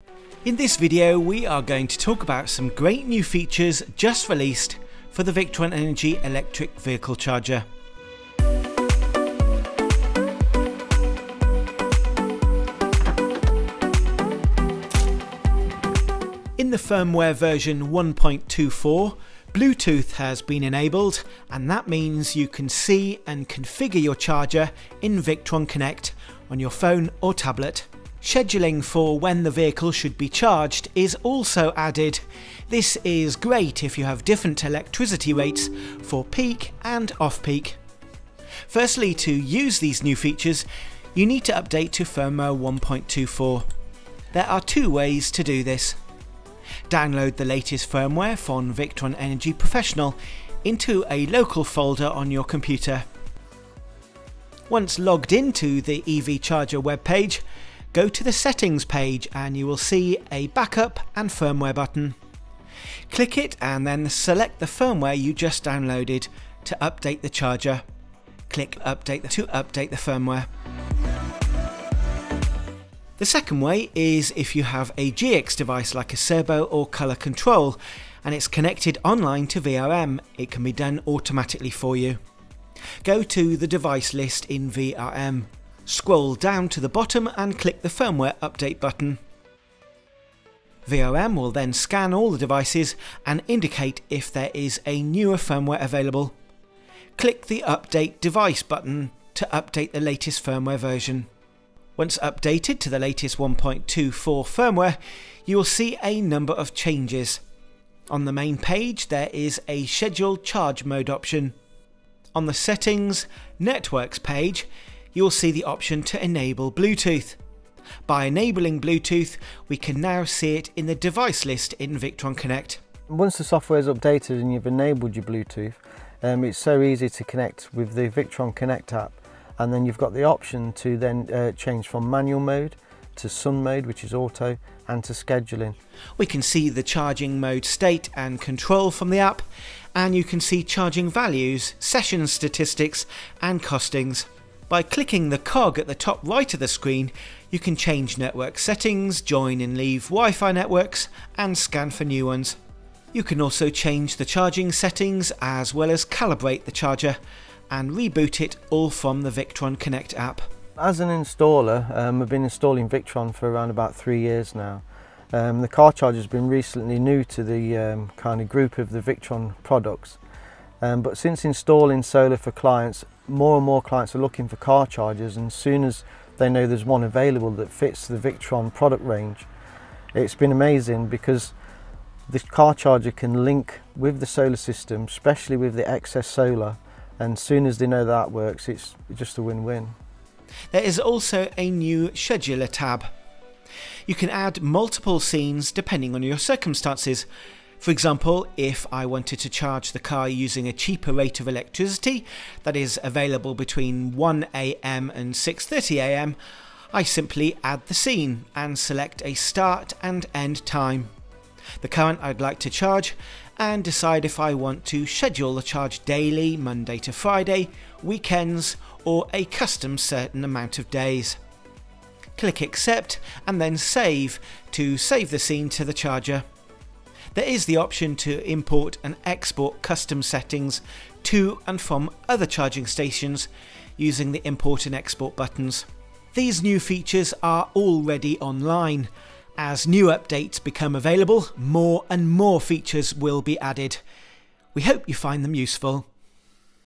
In this video we are going to talk about some great new features just released for the Victron Energy electric vehicle charger. In the firmware version 1.24, Bluetooth has been enabled, and that means you can see and configure your charger in VictronConnect on your phone or tablet. Scheduling for when the vehicle should be charged is also added. This is great if you have different electricity rates for peak and off-peak. Firstly, to use these new features, you need to update to firmware 1.24. There are two ways to do this. Download the latest firmware from Victron Energy Professional into a local folder on your computer. Once logged into the EV Charger webpage, go to the settings page and you will see a backup and firmware button. Click it and then select the firmware you just downloaded to update the charger. Click Update to update the firmware. The second way is if you have a GX device like a servo or colour control and it's connected online to VRM, it can be done automatically for you. Go to the device list in VRM, scroll down to the bottom and click the firmware update button. VRM will then scan all the devices and indicate if there is a newer firmware available. Click the Update Device button to update the latest firmware version. Once updated to the latest 1.24 firmware, you will see a number of changes. On the main page there is a scheduled charge mode option. On the settings networks page, you will see the option to enable Bluetooth. By enabling Bluetooth, we can now see it in the device list in VictronConnect. Once the software is updated and you've enabled your Bluetooth, it's so easy to connect with the VictronConnect app. And then you've got the option to then change from manual mode to sun mode, which is auto, and to scheduling. We can see the charging mode state and control from the app, and you can see charging values, session statistics and costings. By clicking the cog at the top right of the screen, you can change network settings, join and leave Wi-Fi networks and scan for new ones. You can also change the charging settings as well as calibrate the charger and reboot it all from the VictronConnect app. As an installer, I've been installing Victron for around about 3 years now. The car charger has been recently new to the kind of group of the Victron products. But since installing solar for clients, more and more clients are looking for car chargers, and as soon as they know there's one available that fits the Victron product range, it's been amazing because the car charger can link with the solar system, especially with the excess solar. And as soon as they know that works, it's just a win-win. There is also a new scheduler tab. You can add multiple scenes depending on your circumstances. For example, if I wanted to charge the car using a cheaper rate of electricity that is available between 1 AM and 6:30 AM, I simply add the scene and select a start and end time, the current I'd like to charge, and decide if I want to schedule the charge daily, Monday to Friday, weekends, or a custom certain amount of days. Click accept and then save to save the scene to the charger. There is the option to import and export custom settings to and from other charging stations using the import and export buttons. These new features are already online. As new updates become available, more and more features will be added. We hope you find them useful.